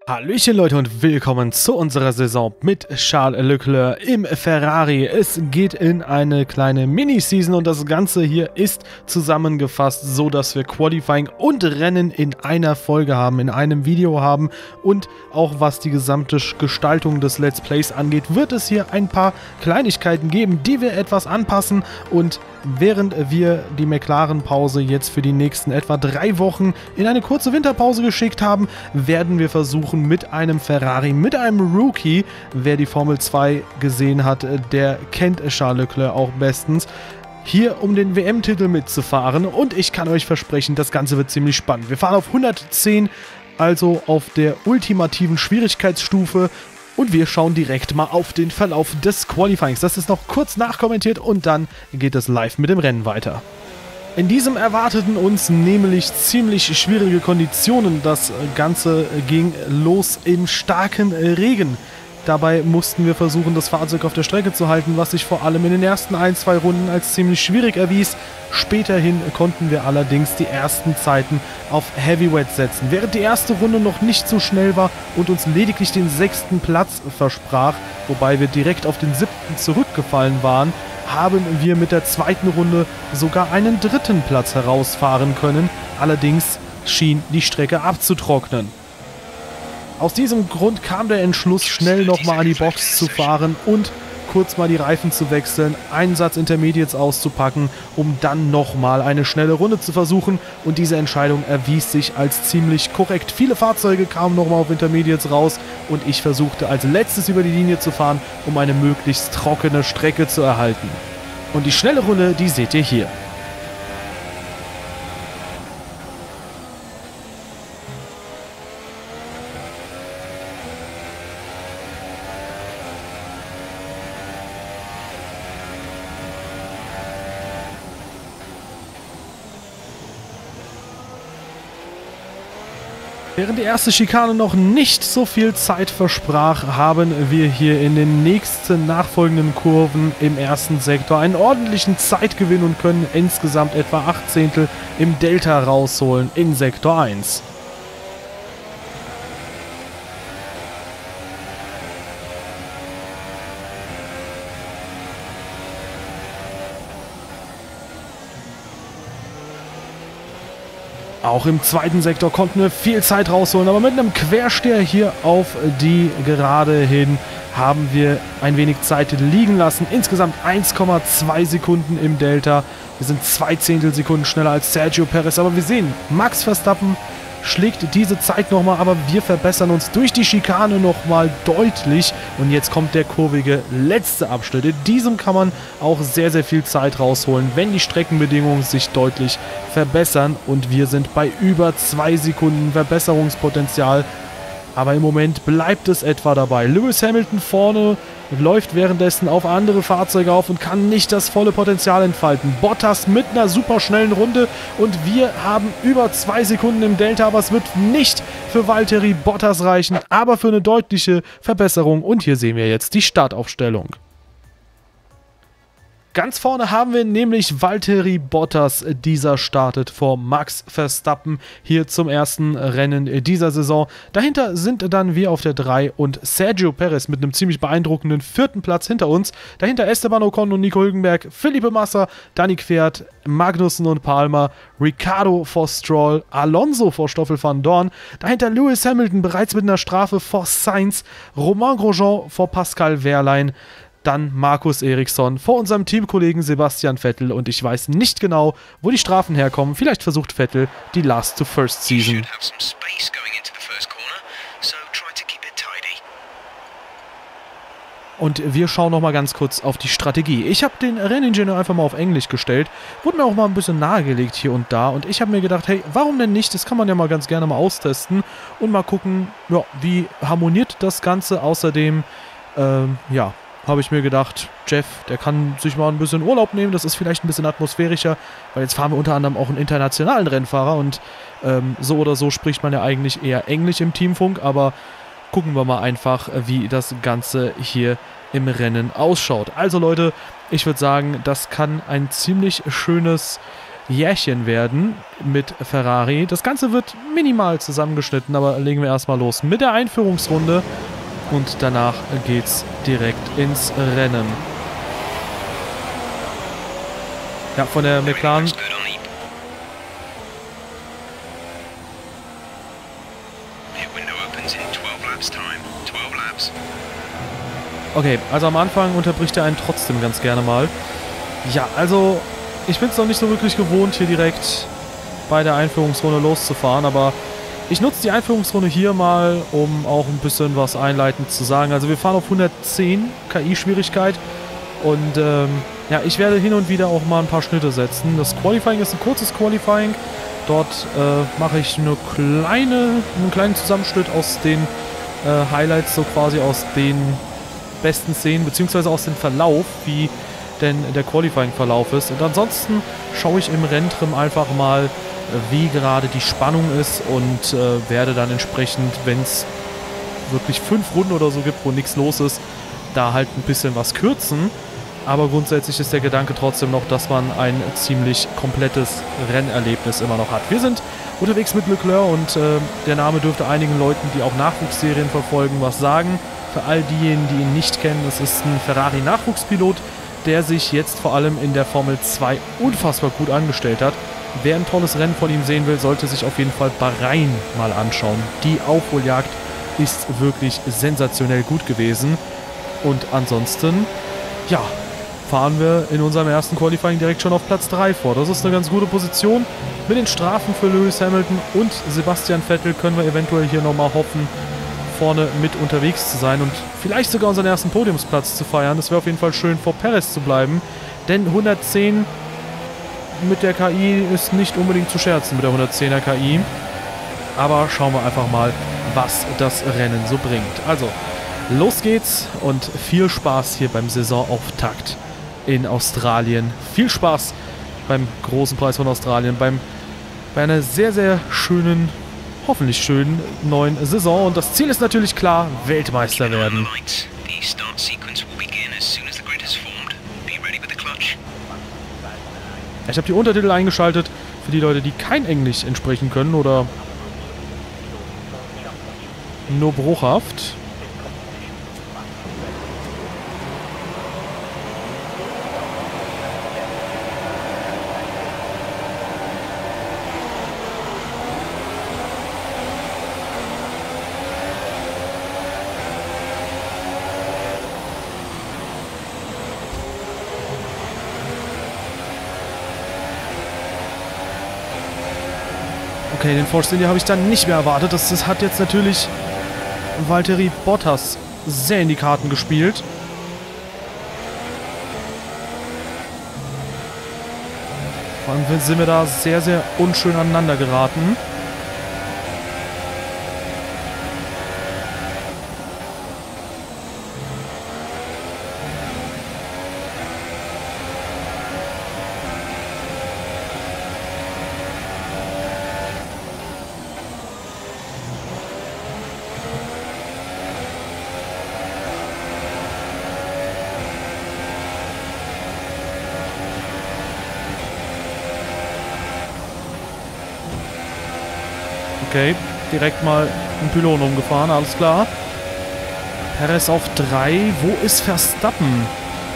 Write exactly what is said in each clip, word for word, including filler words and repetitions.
Hallöchen Leute und willkommen zu unserer Saison mit Charles Leclerc im Ferrari. Es geht in eine kleine Mini-Season und das Ganze hier ist zusammengefasst, so dass wir Qualifying und Rennen in einer Folge haben, in einem Video haben, und auch was die gesamte Gestaltung des Let's Plays angeht, wird es hier ein paar Kleinigkeiten geben, die wir etwas anpassen. Und während wir die McLaren-Pause jetzt für die nächsten etwa drei Wochen in eine kurze Winterpause geschickt haben, werden wir versuchen, mit einem Ferrari, mit einem Rookie, wer die Formel zwei gesehen hat, der kennt Charles Leclerc auch bestens, hier um den W M-Titel mitzufahren, und ich kann euch versprechen, das Ganze wird ziemlich spannend. Wir fahren auf hundertzehn, also auf der ultimativen Schwierigkeitsstufe, und wir schauen direkt mal auf den Verlauf des Qualifyings. Das ist noch kurz nachkommentiert und dann geht es live mit dem Rennen weiter. In diesem erwarteten uns nämlich ziemlich schwierige Konditionen. Das Ganze ging los im starken Regen. Dabei mussten wir versuchen, das Fahrzeug auf der Strecke zu halten, was sich vor allem in den ersten ein, zwei Runden als ziemlich schwierig erwies. Späterhin konnten wir allerdings die ersten Zeiten auf Heavyweight setzen. Während die erste Runde noch nicht so schnell war und uns lediglich den sechsten Platz versprach, wobei wir direkt auf den siebten zurückgefallen waren, haben wir mit der zweiten Runde sogar einen dritten Platz herausfahren können. Allerdings schien die Strecke abzutrocknen. Aus diesem Grund kam der Entschluss, schnell nochmal an die Box zu fahren und kurz mal die Reifen zu wechseln, einen Satz Intermediates auszupacken, um dann nochmal eine schnelle Runde zu versuchen, und diese Entscheidung erwies sich als ziemlich korrekt. Viele Fahrzeuge kamen nochmal auf Intermediates raus und ich versuchte als letztes über die Linie zu fahren, um eine möglichst trockene Strecke zu erhalten. Und die schnelle Runde, die seht ihr hier. Während die erste Schikane noch nicht so viel Zeit versprach, haben wir hier in den nächsten nachfolgenden Kurven im ersten Sektor einen ordentlichen Zeitgewinn und können insgesamt etwa acht Zehntel im Delta rausholen in Sektor eins. Auch im zweiten Sektor konnten wir viel Zeit rausholen, aber mit einem Quersteher hier auf die Gerade hin haben wir ein wenig Zeit liegen lassen. Insgesamt eins Komma zwei Sekunden im Delta. Wir sind zwei Zehntelsekunden schneller als Sergio Perez, aber wir sehen, Max Verstappen schlägt diese Zeit nochmal, aber wir verbessern uns durch die Schikane nochmal deutlich. Und jetzt kommt der kurvige letzte Abschnitt. In diesem kann man auch sehr, sehr viel Zeit rausholen, wenn die Streckenbedingungen sich deutlich verbessern. Und wir sind bei über zwei Sekunden Verbesserungspotenzial. Aber im Moment bleibt es etwa dabei. Lewis Hamilton vorne läuft währenddessen auf andere Fahrzeuge auf und kann nicht das volle Potenzial entfalten. Bottas mit einer super schnellen Runde und wir haben über zwei Sekunden im Delta, aber es wird nicht für Valtteri Bottas reichen, aber für eine deutliche Verbesserung. Und hier sehen wir jetzt die Startaufstellung. Ganz vorne haben wir nämlich Valtteri Bottas. Dieser startet vor Max Verstappen hier zum ersten Rennen dieser Saison. Dahinter sind dann wir auf der drei und Sergio Perez mit einem ziemlich beeindruckenden vierten Platz hinter uns. Dahinter Esteban Ocon und Nico Hülkenberg, Felipe Massa, Danny Kvyat, Magnussen und Palmer, Ricciardo vor Stroll, Alonso vor Stoffel van Dorn. Dahinter Lewis Hamilton bereits mit einer Strafe vor Sainz, Romain Grosjean vor Pascal Wehrlein. Dann Markus Ericsson vor unserem Teamkollegen Sebastian Vettel, und ich weiß nicht genau, wo die Strafen herkommen. Vielleicht versucht Vettel die Last to First Season. Und wir schauen noch mal ganz kurz auf die Strategie. Ich habe den Renningenieur einfach mal auf Englisch gestellt. Wurde mir auch mal ein bisschen nahegelegt hier und da. Und ich habe mir gedacht, hey, warum denn nicht? Das kann man ja mal ganz gerne mal austesten und mal gucken, ja, wie harmoniert das Ganze. Außerdem, ähm, ja, habe ich mir gedacht, Jeff, der kann sich mal ein bisschen Urlaub nehmen, das ist vielleicht ein bisschen atmosphärischer, weil jetzt fahren wir unter anderem auch einen internationalen Rennfahrer und ähm, so oder so spricht man ja eigentlich eher Englisch im Teamfunk, aber gucken wir mal einfach, wie das Ganze hier im Rennen ausschaut. Also Leute, ich würde sagen, das kann ein ziemlich schönes Jährchen werden mit Ferrari. Das Ganze wird minimal zusammengeschnitten, aber legen wir erstmal los mit der Einführungsrunde und danach geht's direkt ins Rennen. Ja, von der McLaren. Okay, also am Anfang unterbricht er einen trotzdem ganz gerne mal. Ja, also ich bin es noch nicht so wirklich gewohnt, hier direkt bei der Einführungsrunde loszufahren, aber ich nutze die Einführungsrunde hier mal, um auch ein bisschen was einleitend zu sagen. Also wir fahren auf hundertzehn K I-Schwierigkeit und ähm, ja, ich werde hin und wieder auch mal ein paar Schnitte setzen. Das Qualifying ist ein kurzes Qualifying. Dort äh, mache ich eine kleine, einen kleinen Zusammenschnitt aus den äh, Highlights, so quasi aus den besten Szenen, beziehungsweise aus dem Verlauf, wie denn der Qualifying-Verlauf ist. Und ansonsten schaue ich im Renntrim einfach mal, wie gerade die Spannung ist und äh, werde dann entsprechend, wenn es wirklich fünf Runden oder so gibt, wo nichts los ist, da halt ein bisschen was kürzen. Aber grundsätzlich ist der Gedanke trotzdem noch, dass man ein ziemlich komplettes Rennerlebnis immer noch hat. Wir sind unterwegs mit Leclerc und äh, der Name dürfte einigen Leuten, die auch Nachwuchsserien verfolgen, was sagen. Für all diejenigen, die ihn nicht kennen, es ist ein Ferrari-Nachwuchspilot, der sich jetzt vor allem in der Formel zwei unfassbar gut angestellt hat. Wer ein tolles Rennen von ihm sehen will, sollte sich auf jeden Fall Bahrain mal anschauen. Die Aufholjagd ist wirklich sensationell gut gewesen. Und ansonsten, ja, fahren wir in unserem ersten Qualifying direkt schon auf Platz drei vor. Das ist eine ganz gute Position. Mit den Strafen für Lewis Hamilton und Sebastian Vettel können wir eventuell hier nochmal hoffen, vorne mit unterwegs zu sein und vielleicht sogar unseren ersten Podiumsplatz zu feiern. Es wäre auf jeden Fall schön, vor Perez zu bleiben, denn hundertzehn mit der K I ist nicht unbedingt zu scherzen mit der hundertzehner K I. Aber schauen wir einfach mal, was das Rennen so bringt. Also, los geht's und viel Spaß hier beim Saisonauftakt in Australien. Viel Spaß beim großen Preis von Australien, beim, bei einer sehr, sehr schönen, hoffentlich schönen neuen Saison. Und das Ziel ist natürlich klar, Weltmeister werden. Ich habe die Untertitel eingeschaltet für die Leute, die kein Englisch entsprechen können oder nur bruchhaft. Okay, den Force India habe ich dann nicht mehr erwartet. Das, das hat jetzt natürlich Valtteri Bottas sehr in die Karten gespielt. Vor allem sind wir da sehr, sehr unschön aneinander geraten. Okay, direkt mal einen Pylon umgefahren, alles klar. Perez auf drei. Wo ist Verstappen?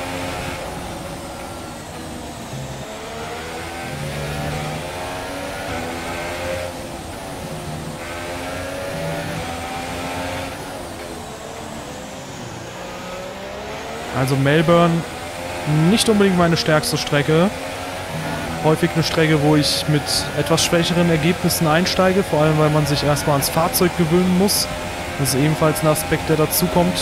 Also Melbourne, nicht unbedingt meine stärkste Strecke. Häufig eine Strecke, wo ich mit etwas schwächeren Ergebnissen einsteige, vor allem weil man sich erstmal ans Fahrzeug gewöhnen muss. Das ist ebenfalls ein Aspekt, der dazu kommt.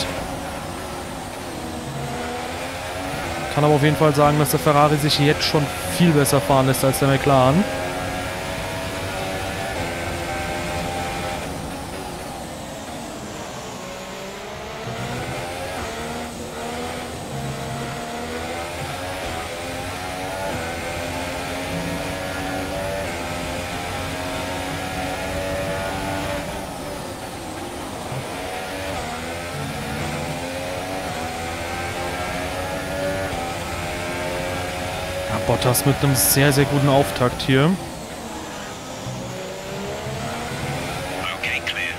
Kann aber auf jeden Fall sagen, dass der Ferrari sich jetzt schon viel besser fahren lässt als der McLaren. Bottas mit einem sehr, sehr guten Auftakt hier. Okay, clear.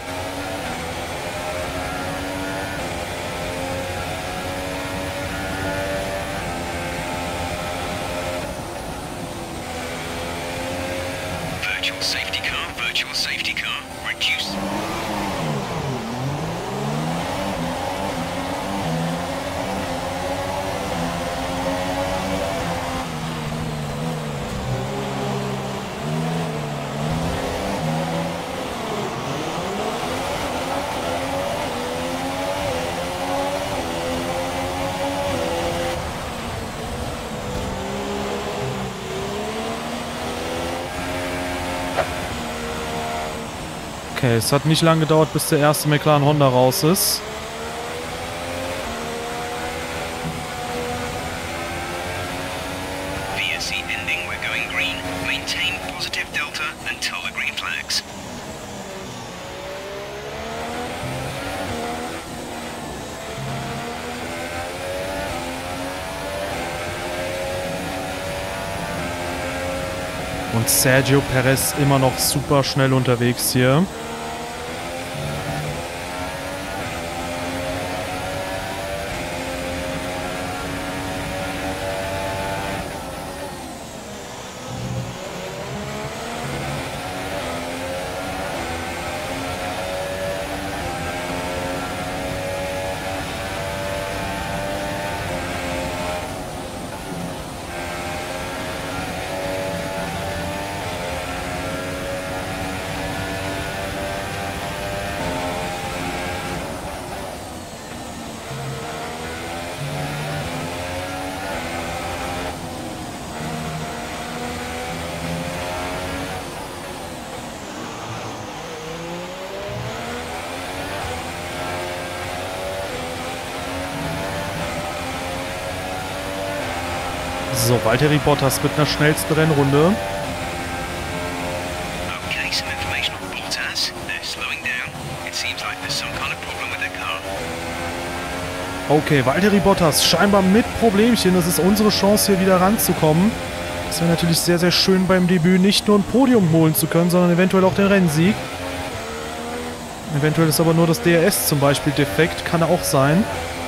Virtual safety car, virtual safety car, reduce. Okay, es hat nicht lange gedauert, bis der erste McLaren Honda raus ist. V S C ending, we're going green. Maintain positive delta until the green flags. Und Sergio Perez immer noch super schnell unterwegs hier. So, Valtteri Bottas mit einer schnellsten Rennrunde. Okay, some information on Bottas. They're slowing down. It seems like there's some kind of problem with their car. Okay, Valtteri Bottas scheinbar mit Problemchen. Das ist unsere Chance, hier wieder ranzukommen. Das wäre natürlich sehr, sehr schön beim Debüt, nicht nur ein Podium holen zu können, sondern eventuell auch den Rennsieg. Eventuell ist aber nur das D R S zum Beispiel defekt. Kann auch sein.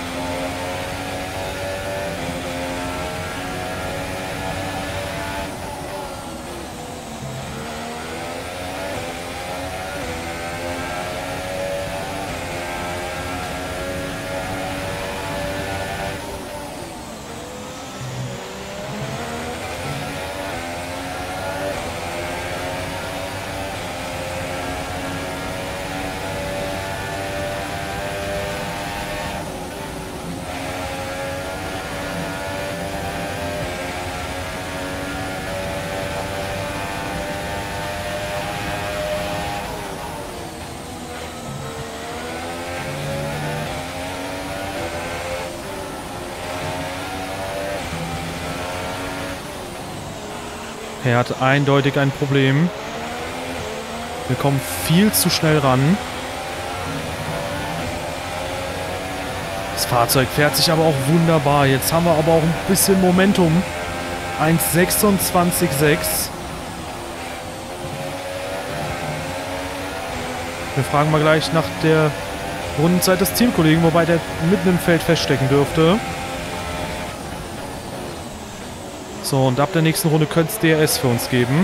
Er hat eindeutig ein Problem. Wir kommen viel zu schnell ran. Das Fahrzeug fährt sich aber auch wunderbar. Jetzt haben wir aber auch ein bisschen Momentum. eins sechsundzwanzig sechs. Wir fragen mal gleich nach der Rundenzeit des Teamkollegen, wobei der mitten im Feld feststecken dürfte. So, und ab der nächsten Runde könnte es D R S für uns geben.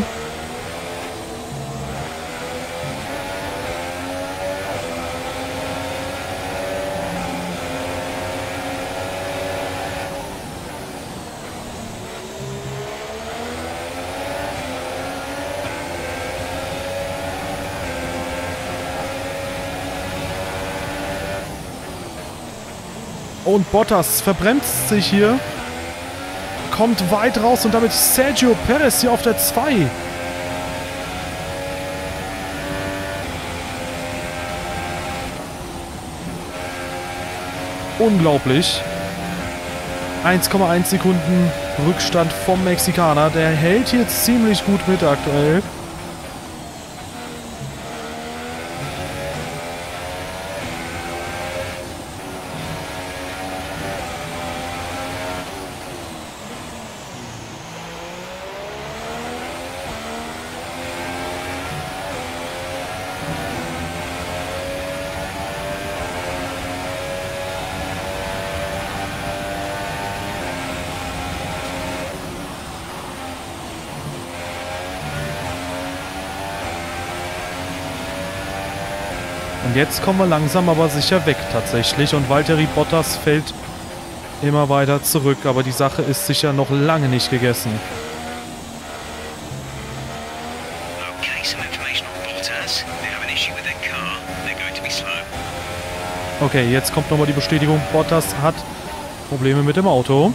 Und Bottas verbremst sich hier. Kommt weit raus und damit Sergio Perez hier auf der zwei. Unglaublich. eins Komma eins Sekunden Rückstand vom Mexikaner. Der hält hier ziemlich gut mit aktuell. Und jetzt kommen wir langsam aber sicher weg tatsächlich. Und Valtteri Bottas fällt immer weiter zurück. Aber die Sache ist sicher noch lange nicht gegessen. Okay, some information on Bottas. They have an issue with their car. They're going to be slow. Okay, jetzt kommt nochmal die Bestätigung. Bottas hat Probleme mit dem Auto.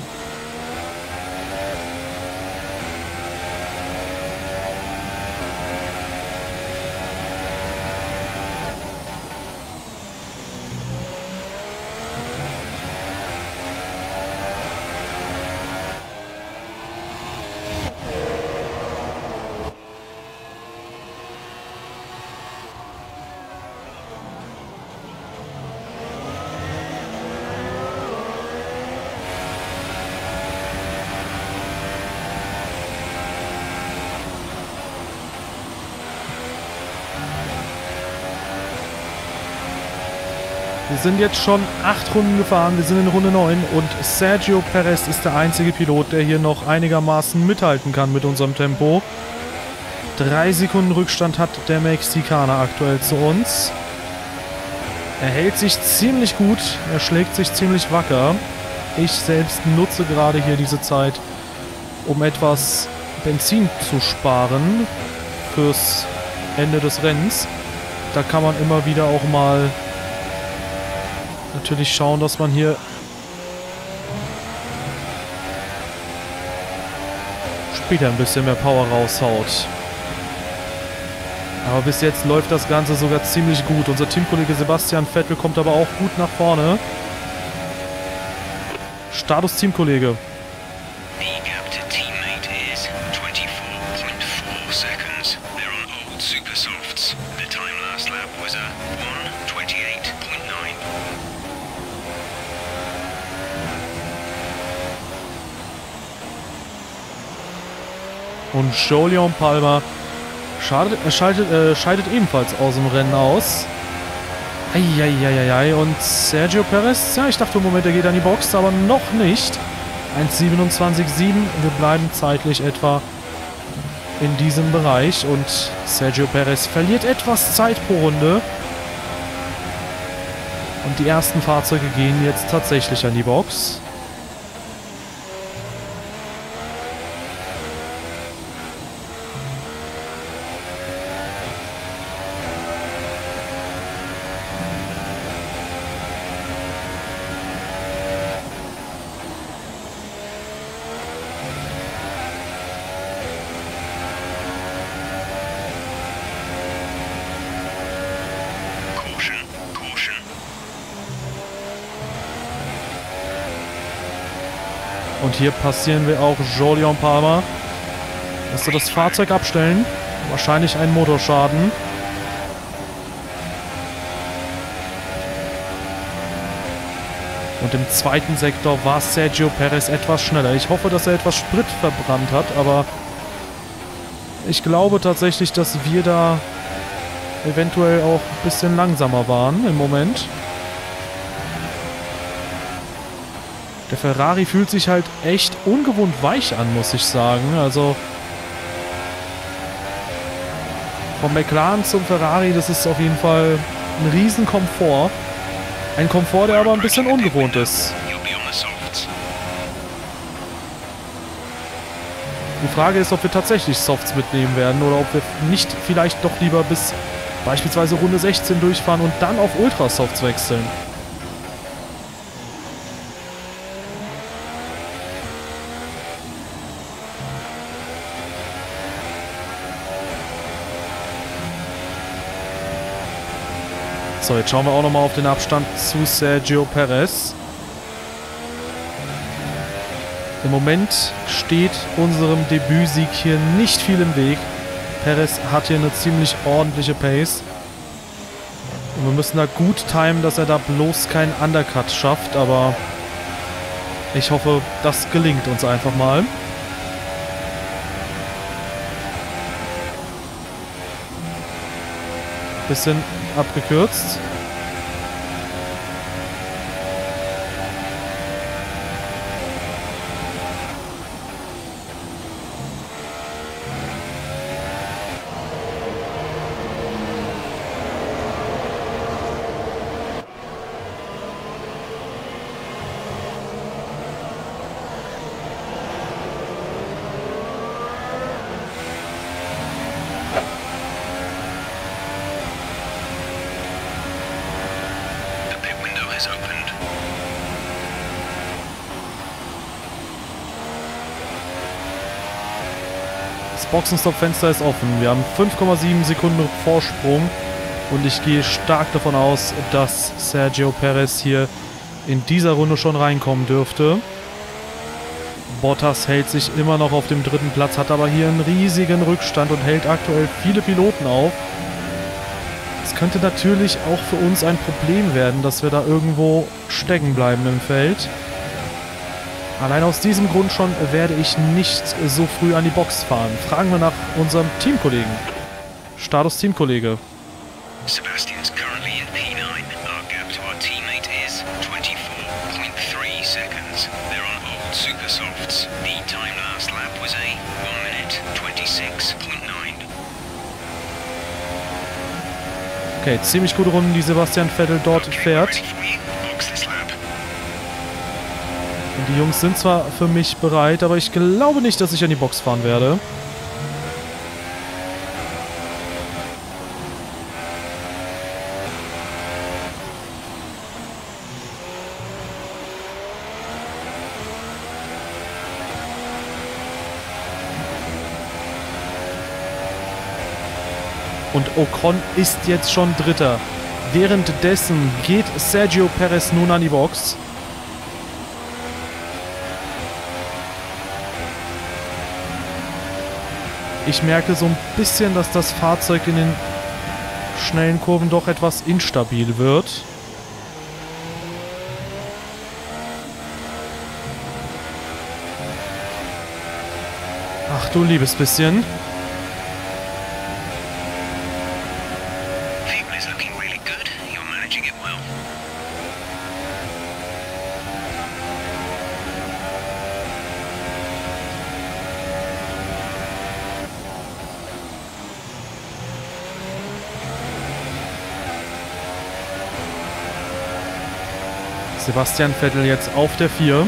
Wir sind jetzt schon acht Runden gefahren, wir sind in Runde neun und Sergio Perez ist der einzige Pilot, der hier noch einigermaßen mithalten kann mit unserem Tempo. Drei Sekunden Rückstand hat der Mexikaner aktuell zu uns. Er hält sich ziemlich gut, er schlägt sich ziemlich wacker. Ich selbst nutze gerade hier diese Zeit, um etwas Benzin zu sparen fürs Ende des Rennens. Da kann man immer wieder auch mal natürlich schauen, dass man hier später ein bisschen mehr Power raushaut. Aber bis jetzt läuft das Ganze sogar ziemlich gut. Unser Teamkollege Sebastian Vettel kommt aber auch gut nach vorne. Status Teamkollege. The gap to teammate is twenty-four point four seconds. They're on old super softs. The time last lap was a one twenty-eight point nine. Und Jolyon Palmer schadet, äh, schaltet, äh, scheidet ebenfalls aus dem Rennen aus. Eieieiei. Und Sergio Perez, ja, ich dachte im Moment, er geht an die Box, aber noch nicht. eins siebenundzwanzig Komma sieben. Wir bleiben zeitlich etwa in diesem Bereich. Und Sergio Perez verliert etwas Zeit pro Runde. Und die ersten Fahrzeuge gehen jetzt tatsächlich an die Box. Und hier passieren wir auch Jolyon Palmer. Lässt er das Fahrzeug abstellen. Wahrscheinlich ein Motorschaden. Und im zweiten Sektor war Sergio Perez etwas schneller. Ich hoffe, dass er etwas Sprit verbrannt hat, aber ich glaube tatsächlich, dass wir da eventuell auch ein bisschen langsamer waren im Moment. Der Ferrari fühlt sich halt echt ungewohnt weich an, muss ich sagen. Also vom McLaren zum Ferrari, das ist auf jeden Fall ein riesen Komfort. Ein Komfort, der aber ein bisschen ungewohnt ist. Die Frage ist, ob wir tatsächlich Softs mitnehmen werden oder ob wir nicht vielleicht doch lieber bis beispielsweise Runde sechzehn durchfahren und dann auf Ultrasofts wechseln. So, jetzt schauen wir auch nochmal auf den Abstand zu Sergio Perez. Im Moment steht unserem Debütsieg hier nicht viel im Weg. Perez hat hier eine ziemlich ordentliche Pace. Und wir müssen da gut timen, dass er da bloß keinen Undercut schafft. Aber ich hoffe, das gelingt uns einfach mal. Bisschen abgekürzt. Boxenstopp-Fenster ist offen. Wir haben fünf Komma sieben Sekunden Vorsprung. Und ich gehe stark davon aus, dass Sergio Perez hier in dieser Runde schon reinkommen dürfte. Bottas hält sich immer noch auf dem dritten Platz, hat aber hier einen riesigen Rückstand und hält aktuell viele Piloten auf. Es könnte natürlich auch für uns ein Problem werden, dass wir da irgendwo stecken bleiben im Feld. Allein aus diesem Grund schon werde ich nicht so früh an die Box fahren. Fragen wir nach unserem Teamkollegen. Status Teamkollege. Sebastian's currently in P nine. Our gap to our teammate is twenty-four point three seconds. They're on old super softs. The time last lap was a one minute twenty-six point nine. Okay, ziemlich gute Runden, die Sebastian Vettel dort fährt. Ready for you? Box this lap. Und die Jungs sind zwar für mich bereit, aber ich glaube nicht, dass ich an die Box fahren werde. Und Ocon ist jetzt schon Dritter. Währenddessen geht Sergio Perez nun an die Box. Ich merke so ein bisschen, dass das Fahrzeug in den schnellen Kurven doch etwas instabil wird. Ach du liebes bisschen. Fuel is looking really good. You're managing it well. Sebastian Vettel jetzt auf der vier.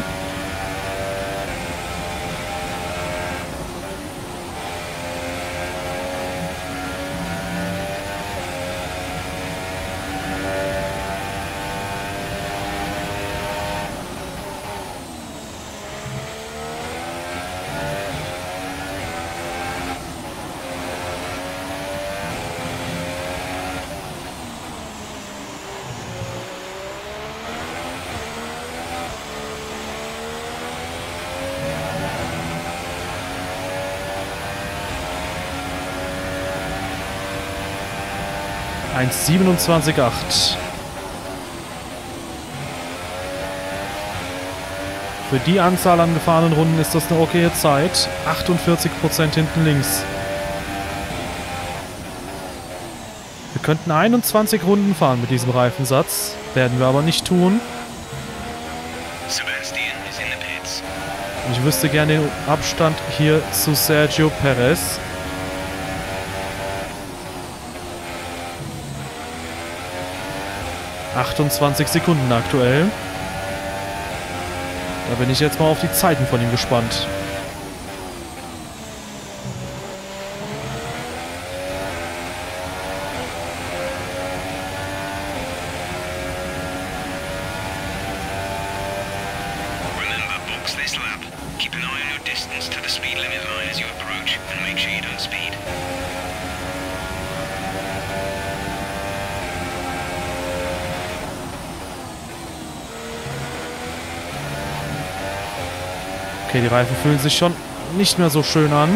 eins siebenundzwanzig Komma acht. Für die Anzahl an gefahrenen Runden ist das eine okaye Zeit. achtundvierzig Prozent hinten links. Wir könnten einundzwanzig Runden fahren mit diesem Reifensatz. Werden wir aber nicht tun. Sebastian is in the pits. Ich wüsste gerne den Abstand hier zu Sergio Perez. achtundzwanzig Sekunden aktuell. Da bin ich jetzt mal auf die Zeiten von ihm gespannt. Remember, box this lap. Keep an eye on your distance to the speed limit line as you approach and make sure you don't speed. Okay, die Reifen fühlen sich schon nicht mehr so schön an.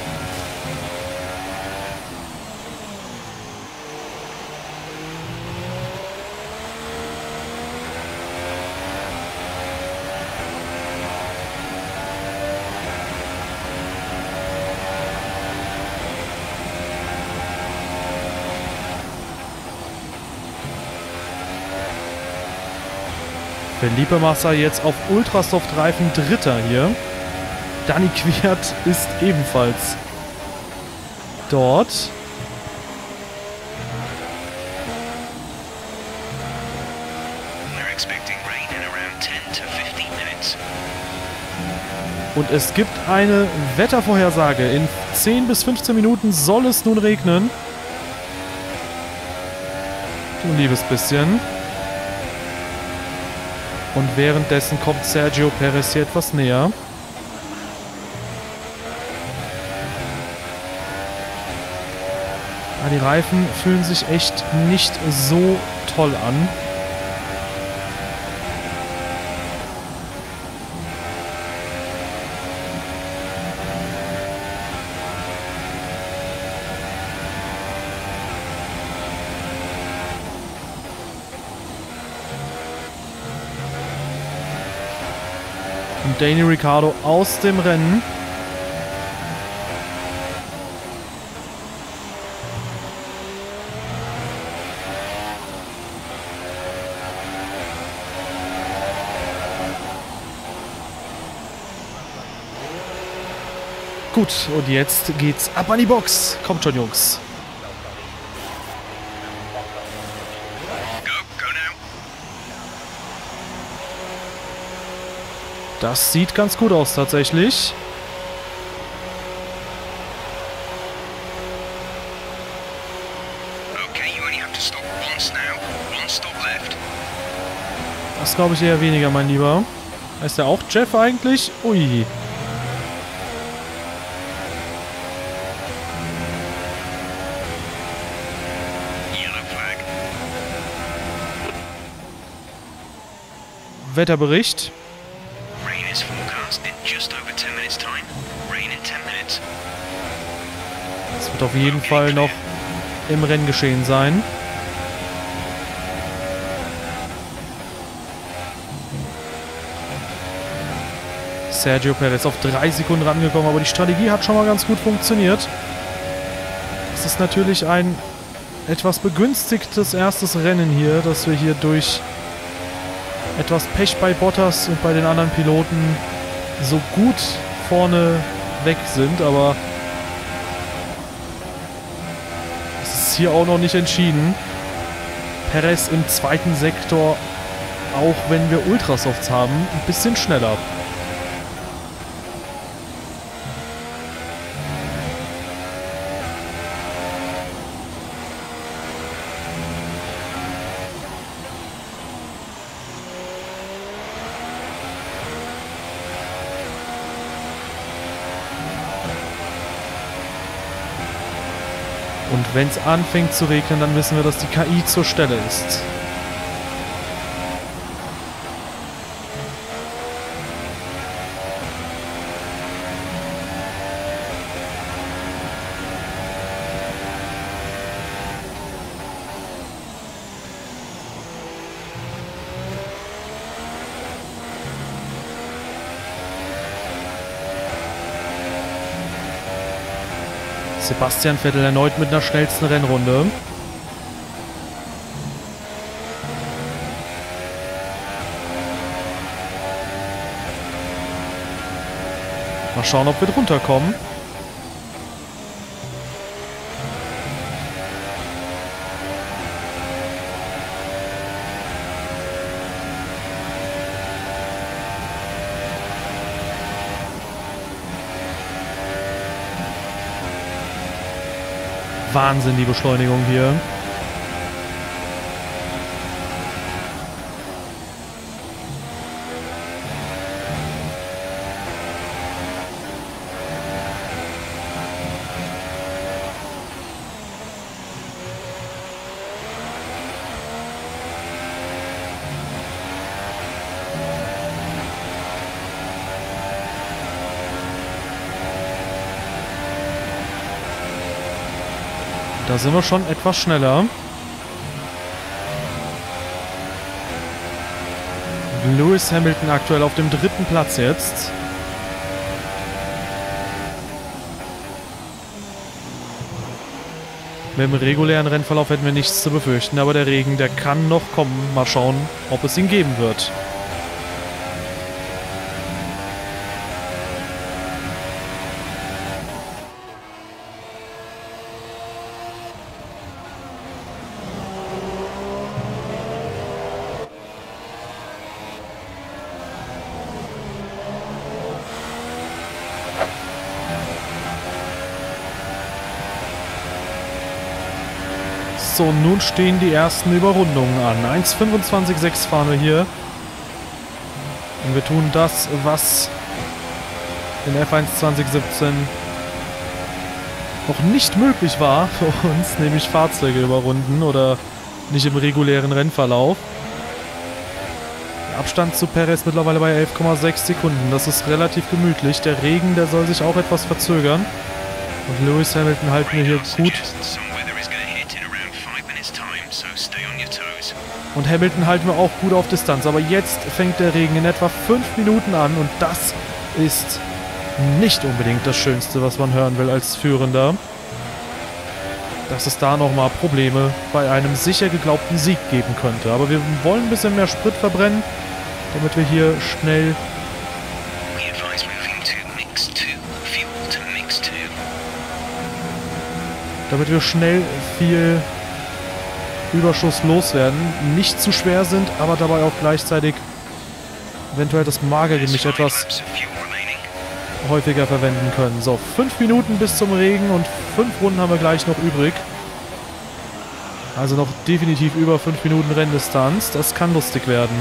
Felipe Massa jetzt auf Ultrasoft-Reifen Dritter hier. Dani Kvyat ist ebenfalls dort. We're expecting rain in around ten to fifteen minutes. Und es gibt eine Wettervorhersage. In zehn bis fünfzehn Minuten soll es nun regnen. Du liebes bisschen. Und währenddessen kommt Sergio Perez hier etwas näher. Ja, die Reifen fühlen sich echt nicht so toll an. Und Danny Ricciardo aus dem Rennen. Gut, und jetzt geht's ab an die Box. Kommt schon, Jungs. Go, go now. Das sieht ganz gut aus, tatsächlich. Okay, you only have to stop once now. One stop left. Das glaube ich eher weniger, mein Lieber. Heißt der auch Jeff eigentlich? Ui. Yellow flag. Wetterbericht. Rain is forecast in just over ten minutes time. Rain in ten minutes. Das wird auf jeden Fall noch im Renngeschehen sein. Sergio Perez auf drei Sekunden rangekommen, aber die Strategie hat schon mal ganz gut funktioniert. Es ist natürlich ein etwas begünstigtes erstes Rennen hier, dass wir hier durch etwas Pech bei Bottas und bei den anderen Piloten so gut vorne weg sind, aber es ist hier auch noch nicht entschieden. Perez im zweiten Sektor, auch wenn wir Ultrasofts haben, ein bisschen schneller. Und wenn es anfängt zu regnen, dann wissen wir, dass die K I zur Stelle ist. Sebastian Vettel erneut mit einer schnellsten Rennrunde. Mal schauen, ob wir drunter kommen. Wahnsinn, die Beschleunigung hier. Da sind wir schon etwas schneller. Lewis Hamilton aktuell auf dem dritten Platz jetzt. Mit dem regulären Rennverlauf hätten wir nichts zu befürchten, aber der Regen, der kann noch kommen. Mal schauen, ob es ihn geben wird. So, nun stehen die ersten Überrundungen an. eins fünfundzwanzig Komma sechs fahren wir hier. Und wir tun das, was in F eins zwanzig siebzehn noch nicht möglich war für uns, nämlich Fahrzeuge überrunden oder nicht im regulären Rennverlauf. Der Abstand zu Perez mittlerweile bei elf Komma sechs Sekunden. Das ist relativ gemütlich. Der Regen, der soll sich auch etwas verzögern. Und Lewis Hamilton halten wir hier gut. Und Hamilton halten wir auch gut auf Distanz. Aber jetzt fängt der Regen in etwa fünf Minuten an. Und das ist nicht unbedingt das Schönste, was man hören will als Führender. Dass es da nochmal Probleme bei einem sicher geglaubten Sieg geben könnte. Aber wir wollen ein bisschen mehr Sprit verbrennen, damit wir hier schnell damit wir schnell viel Überschuss loswerden. Nicht zu schwer sind, aber dabei auch gleichzeitig eventuell das Magergemisch etwas häufiger verwenden können. So, fünf Minuten bis zum Regen und fünf Runden haben wir gleich noch übrig. Also noch definitiv über fünf Minuten Renndistanz. Das kann lustig werden.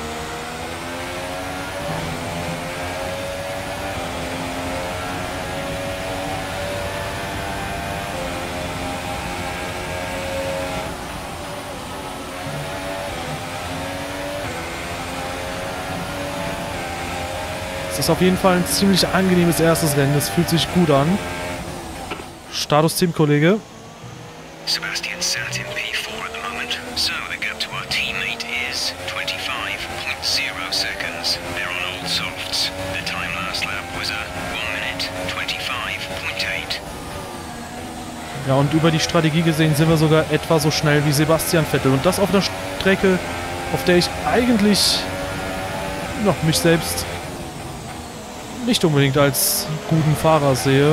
Es ist auf jeden Fall ein ziemlich angenehmes erstes Rennen. Es fühlt sich gut an. Status Teamkollege. Sebastian sat in P four at the moment, so the gap to our teammate is twenty-five point zero seconds. They're on old softs. The time last lap was a one minute twenty-five point eight. Ja, und über die Strategie gesehen sind wir sogar etwa so schnell wie Sebastian Vettel. Und das auf einer Strecke, auf der ich eigentlich noch mich selbst nicht unbedingt als guten Fahrer sehe.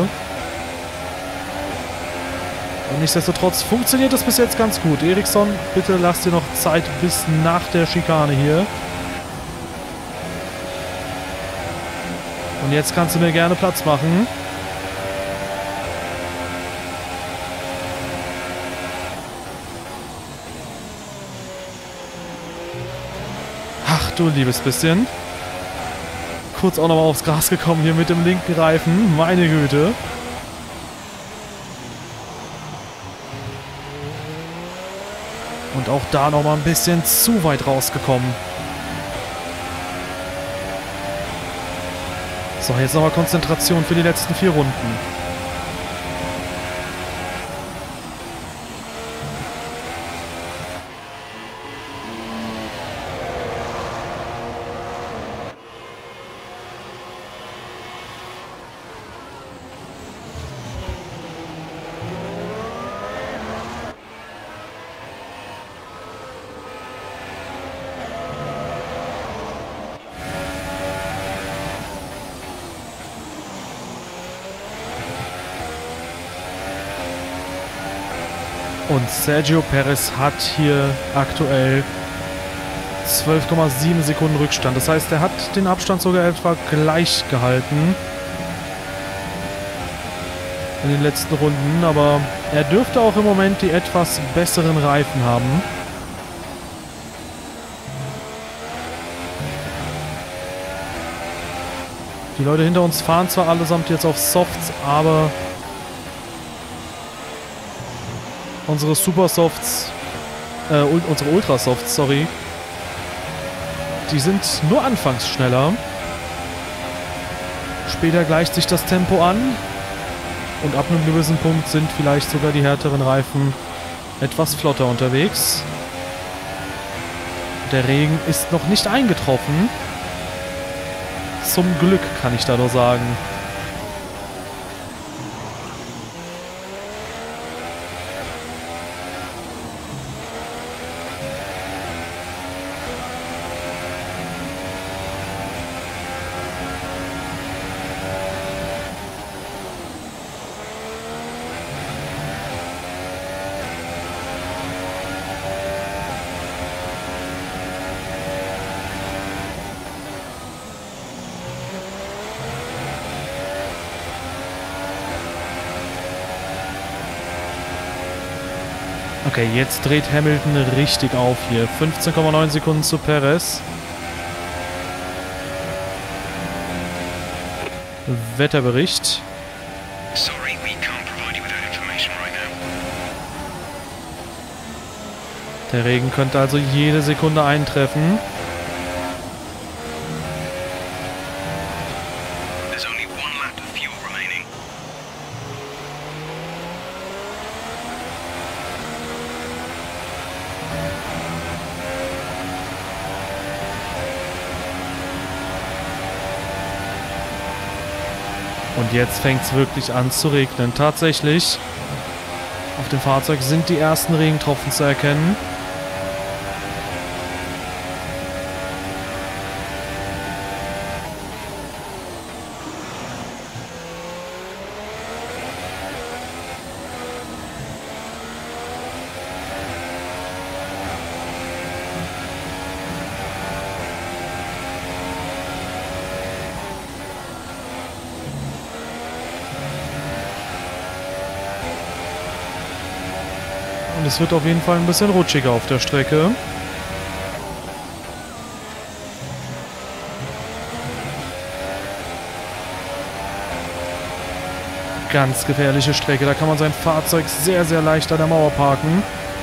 Und nichtsdestotrotz funktioniert das bis jetzt ganz gut. Eriksson, bitte lass dir noch Zeit bis nach der Schikane hier. Und jetzt kannst du mir gerne Platz machen. Ach du liebes bisschen. Kurz auch nochmal aufs Gras gekommen hier mit dem linken Reifen. Meine Güte. Und auch da nochmal ein bisschen zu weit rausgekommen. So, jetzt nochmal Konzentration für die letzten vier Runden. Und Sergio Perez hat hier aktuell zwölf Komma sieben Sekunden Rückstand. Das heißt, er hat den Abstand sogar etwa gleich gehalten in den letzten Runden. Aber er dürfte auch im Moment die etwas besseren Reifen haben. Die Leute hinter uns fahren zwar allesamt jetzt auf Softs, aber unsere Supersofts, äh, unsere Ultrasofts, sorry, die sind nur anfangs schneller. Später gleicht sich das Tempo an und ab einem gewissen Punkt sind vielleicht sogar die härteren Reifen etwas flotter unterwegs. Der Regen ist noch nicht eingetroffen. Zum Glück, kann ich da nur sagen. Okay, jetzt dreht Hamilton richtig auf hier. fünfzehn Komma neun Sekunden zu Perez. Wetterbericht. Sorry, we can't provide you with a Der Regen könnte also jede Sekunde eintreffen. There's only one lap of fuel remaining. Und jetzt fängt es wirklich an zu regnen. Tatsächlich, auf dem Fahrzeug sind die ersten Regentropfen zu erkennen. Und es wird auf jeden Fall ein bisschen rutschiger auf der Strecke. Ganz gefährliche Strecke. Da kann man sein Fahrzeug sehr, sehr leicht an der Mauer parken.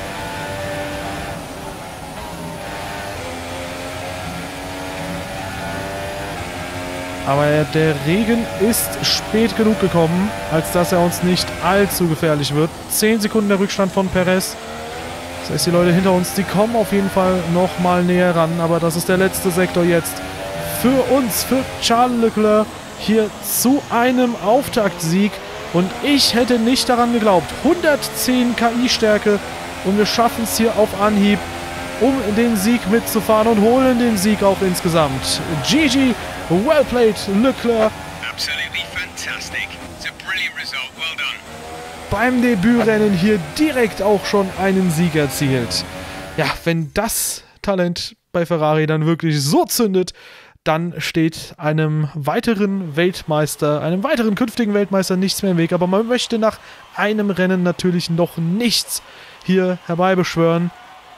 Aber der Regen ist spät genug gekommen, als dass er uns nicht allzu gefährlich wird. zehn Sekunden der Rückstand von Perez. Das heißt, die Leute hinter uns, die kommen auf jeden Fall noch mal näher ran. Aber das ist der letzte Sektor jetzt für uns, für Charles Leclerc, hier zu einem Auftaktsieg. Und ich hätte nicht daran geglaubt. hundertzehn K I-Stärke und wir schaffen es hier auf Anhieb, um den Sieg mitzufahren und holen den Sieg auch insgesamt. G G, well played, Leclerc. Absolutely fantastic. It's a brilliant result. Well done. Beim Debütrennen hier direkt auch schon einen Sieg erzielt. Ja, wenn das Talent bei Ferrari dann wirklich so zündet, dann steht einem weiteren Weltmeister, einem weiteren künftigen Weltmeister nichts mehr im Weg. Aber man möchte nach einem Rennen natürlich noch nichts hier herbeibeschwören.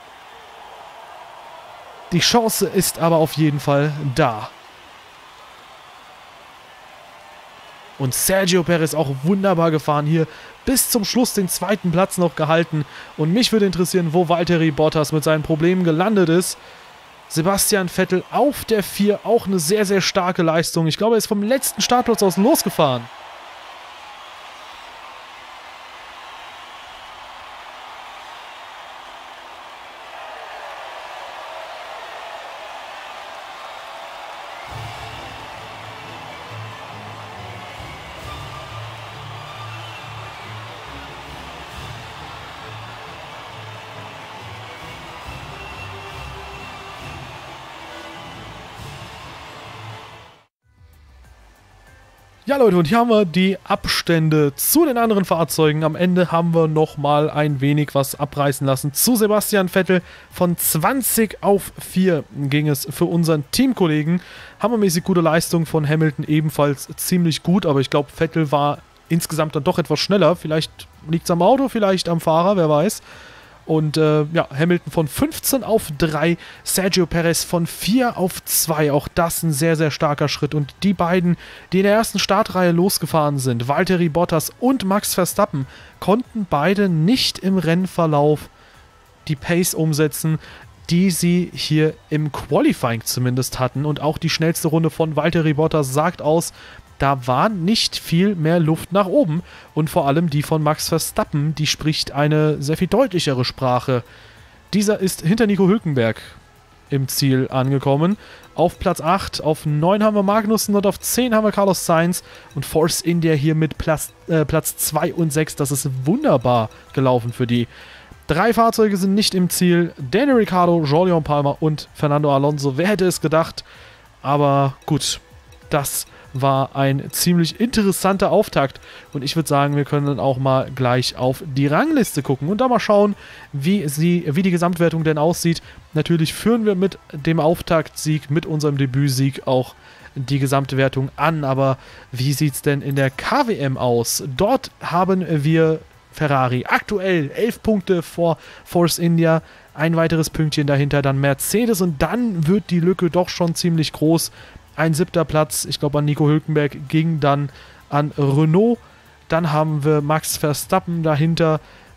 Die Chance ist aber auf jeden Fall da. Und Sergio Perez auch wunderbar gefahren hier. Bis zum Schluss den zweiten Platz noch gehalten. Und mich würde interessieren, wo Valtteri Bottas mit seinen Problemen gelandet ist. Sebastian Vettel auf der vier, auch eine sehr, sehr starke Leistung. Ich glaube, er ist vom letzten Startplatz aus losgefahren. Ja Leute, und hier haben wir die Abstände zu den anderen Fahrzeugen. Am Ende haben wir nochmal ein wenig was abreißen lassen. Zu Sebastian Vettel von zwanzig auf vier ging es für unseren Teamkollegen. Hammermäßig gute Leistung von Hamilton, ebenfalls ziemlich gut. Aber ich glaube, Vettel war insgesamt dann doch etwas schneller. Vielleicht liegt es am Auto, vielleicht am Fahrer, wer weiß. Und äh, ja, Hamilton von fünfzehn auf drei, Sergio Perez von vier auf zwei. Auch das ein sehr, sehr starker Schritt. Und die beiden, die in der ersten Startreihe losgefahren sind, Valtteri Bottas und Max Verstappen, konnten beide nicht im Rennverlauf die Pace umsetzen, die sie hier im Qualifying zumindest hatten. Und auch die schnellste Runde von Valtteri Bottas sagt aus, da war nicht viel mehr Luft nach oben. Und vor allem die von Max Verstappen, die spricht eine sehr viel deutlichere Sprache. Dieser ist hinter Nico Hülkenberg im Ziel angekommen. Auf Platz acht, auf neun haben wir Magnussen und auf zehn haben wir Carlos Sainz. Und Force India hier mit Platz, äh, Platz zwei und sechs. Das ist wunderbar gelaufen für die. Drei Fahrzeuge sind nicht im Ziel. Daniel Ricciardo, Jolyon Palmer und Fernando Alonso. Wer hätte es gedacht? Aber gut, das war ein ziemlich interessanter Auftakt. Und ich würde sagen, wir können dann auch mal gleich auf die Rangliste gucken und da mal schauen, wie, sie, wie die Gesamtwertung denn aussieht. Natürlich führen wir mit dem Auftaktsieg, mit unserem Debütsieg auch die Gesamtwertung an. Aber wie sieht es denn in der K W M aus? Dort haben wir Ferrari aktuell elf Punkte vor Force India. Ein weiteres Pünktchen dahinter, dann Mercedes. Und dann wird die Lücke doch schon ziemlich groß. Ein siebter Platz, ich glaube an Nico Hülkenberg, ging dann an Renault. Dann haben wir Max Verstappen dahinter.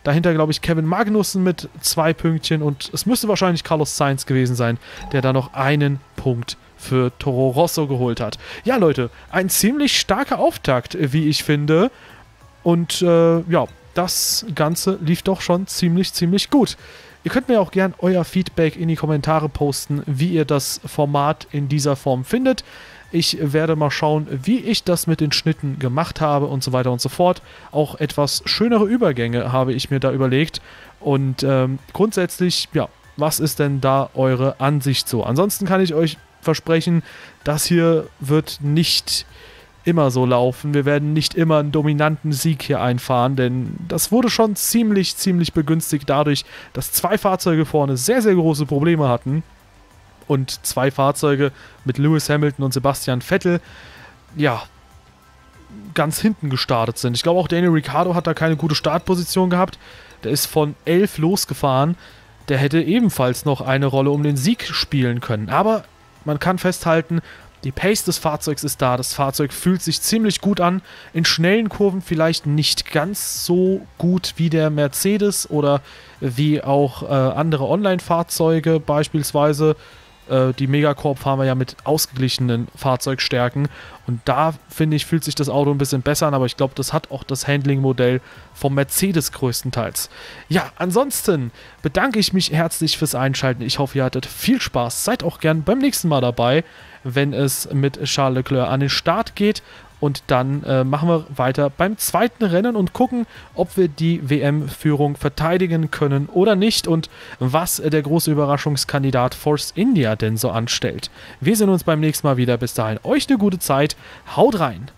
Dahinter, glaube ich, Kevin Magnussen mit zwei Pünktchen und es müsste wahrscheinlich Carlos Sainz gewesen sein, der da noch einen Punkt für Toro Rosso geholt hat. Ja, Leute, ein ziemlich starker Auftakt, wie ich finde. Und äh, ja, das Ganze lief doch schon ziemlich, ziemlich gut. Ihr könnt mir auch gern euer Feedback in die Kommentare posten, wie ihr das Format in dieser Form findet. Ich werde mal schauen, wie ich das mit den Schnitten gemacht habe und so weiter und so fort. Auch etwas schönere Übergänge habe ich mir da überlegt. Und ähm, grundsätzlich, ja, was ist denn da eure Ansicht so? Ansonsten kann ich euch versprechen, das hier wird nicht immer so laufen. Wir werden nicht immer einen dominanten Sieg hier einfahren, denn das wurde schon ziemlich, ziemlich begünstigt dadurch, dass zwei Fahrzeuge vorne sehr, sehr große Probleme hatten und zwei Fahrzeuge mit Lewis Hamilton und Sebastian Vettel, ja, ganz hinten gestartet sind. Ich glaube auch Daniel Ricciardo hat da keine gute Startposition gehabt. Der ist von elf losgefahren. Der hätte ebenfalls noch eine Rolle um den Sieg spielen können. Aber man kann festhalten, die Pace des Fahrzeugs ist da. Das Fahrzeug fühlt sich ziemlich gut an. In schnellen Kurven vielleicht nicht ganz so gut wie der Mercedes oder wie auch äh, andere Online-Fahrzeuge beispielsweise. Äh, die Megacorp fahren wir ja mit ausgeglichenen Fahrzeugstärken. Und da, finde ich, fühlt sich das Auto ein bisschen besser an. Aber ich glaube, das hat auch das Handling-Modell vom Mercedes größtenteils. Ja, ansonsten bedanke ich mich herzlich fürs Einschalten. Ich hoffe, ihr hattet viel Spaß. Seid auch gern beim nächsten Mal dabei, wenn es mit Charles Leclerc an den Start geht. Und dann äh, machen wir weiter beim zweiten Rennen und gucken, ob wir die W M-Führung verteidigen können oder nicht und was der große Überraschungskandidat Force India denn so anstellt. Wir sehen uns beim nächsten Mal wieder. Bis dahin, euch eine gute Zeit. Haut rein!